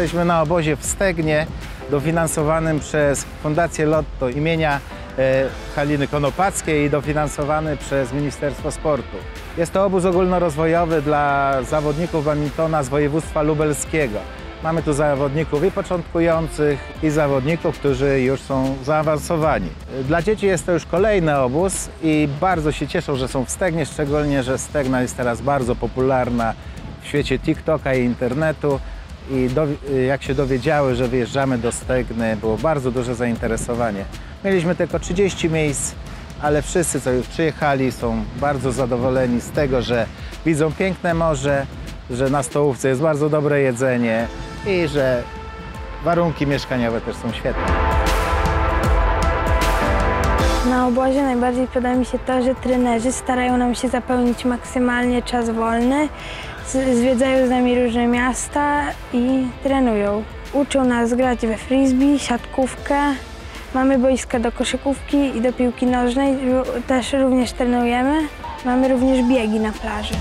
Jesteśmy na obozie w Stegnie, dofinansowanym przez Fundację Lotto imienia Haliny Konopackiej i dofinansowany przez Ministerstwo Sportu. Jest to obóz ogólnorozwojowy dla zawodników badmintona z województwa lubelskiego. Mamy tu zawodników i początkujących, i zawodników, którzy już są zaawansowani. Dla dzieci jest to już kolejny obóz i bardzo się cieszą, że są w Stegnie, szczególnie, że Stegna jest teraz bardzo popularna w świecie TikToka i internetu. I jak się dowiedziały, że wyjeżdżamy do Stegny, było bardzo duże zainteresowanie. Mieliśmy tylko 30 miejsc, ale wszyscy, co już przyjechali, są bardzo zadowoleni z tego, że widzą piękne morze, że na stołówce jest bardzo dobre jedzenie i że warunki mieszkaniowe też są świetne. Na obozie najbardziej podoba mi się to, że trenerzy starają nam się zapełnić maksymalnie czas wolny, zwiedzają z nami różne miasta i trenują. Uczą nas grać we frisbee, siatkówkę, mamy boiska do koszykówki i do piłki nożnej, też również trenujemy. Mamy również biegi na plaży.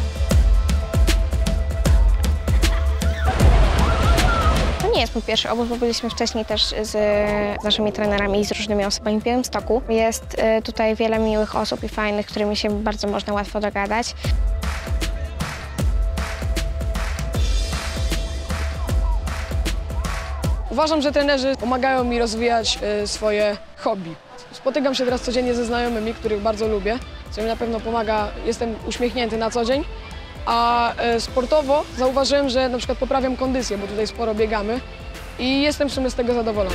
To nie jest mój pierwszy obóz, bo byliśmy wcześniej też z naszymi trenerami i z różnymi osobami w Białymstoku. Jest tutaj wiele miłych osób i fajnych, którymi się bardzo można łatwo dogadać. Uważam, że trenerzy pomagają mi rozwijać swoje hobby. Spotykam się teraz codziennie ze znajomymi, których bardzo lubię, co mi na pewno pomaga. Jestem uśmiechnięty na co dzień, a sportowo zauważyłem, że na przykład poprawiam kondycję, bo tutaj sporo biegamy i jestem w sumie z tego zadowolony.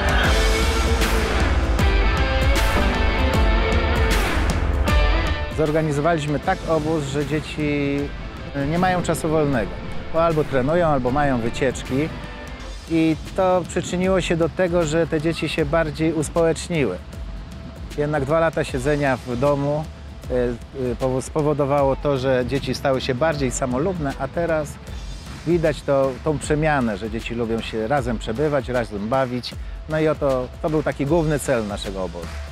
Zorganizowaliśmy tak obóz, że dzieci nie mają czasu wolnego, bo albo trenują, albo mają wycieczki. I to przyczyniło się do tego, że te dzieci się bardziej uspołeczniły. Jednak 2 lata siedzenia w domu spowodowało to, że dzieci stały się bardziej samolubne, a teraz widać tą przemianę, że dzieci lubią się razem przebywać, razem bawić. No i to był taki główny cel naszego obozu.